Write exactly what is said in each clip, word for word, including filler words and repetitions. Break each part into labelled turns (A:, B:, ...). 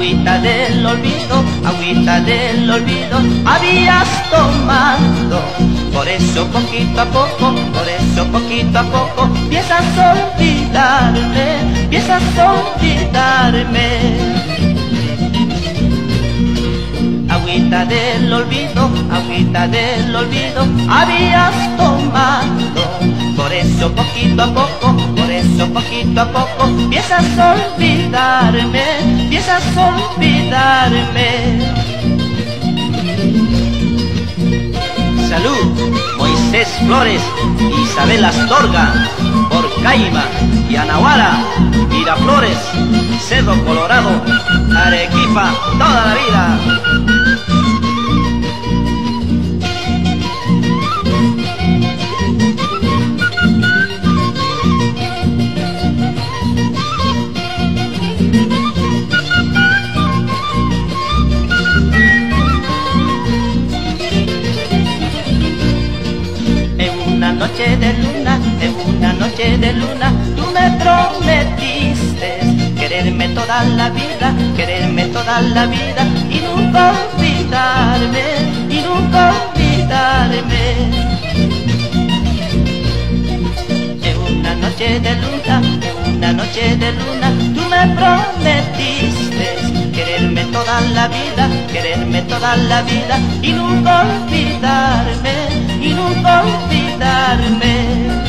A: agüita del olvido, agüita del olvido habías tomado. Por eso poquito a poco, por eso poquito a poco piensas olvidarme, piensas olvidarme. Agüita del olvido, agüita del olvido habías tomado. Por eso poquito a poco, por eso poquito a poco piensas olvidarme, piensas olvidarme. Salud, Moisés Flores, Isabel Astorga, Porcaima, Yanaguara, Miraflores, Cerro Colorado, Arequipa, toda la vida. Noche de luna, en una noche de luna, tú me prometiste quererme toda la vida, quererme toda la vida y nunca olvidarme, y nunca olvidarme. En una noche de luna, en una noche de luna, tú me prometiste quererme toda la vida, quererme toda la vida y nunca olvidarme, y nunca olvidarme.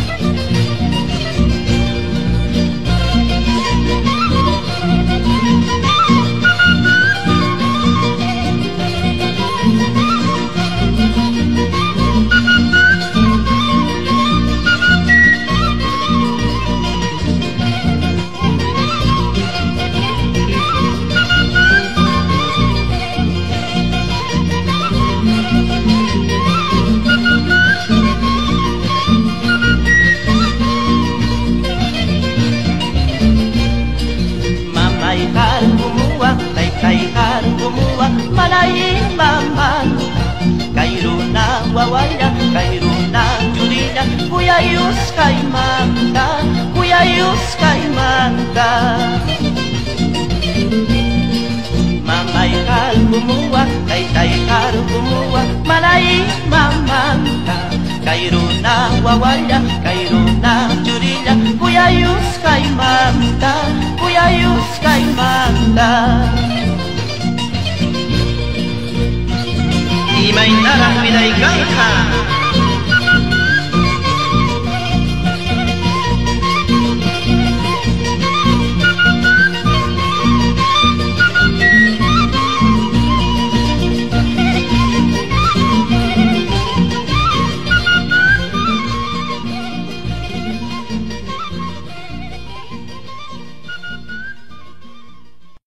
A: Malayi mamanta, kairuna wawaya, kairuna jurinya, kuyayus kaimanta, kuyayus kaimanta. Mamay kalbumuwa, kaytay kalbumuwa, malayi mamanta, kairuna wawaya, kairuna jurinya, kuyayus kaimanta, kuyayus kaimanta. Imaynara Vidaikan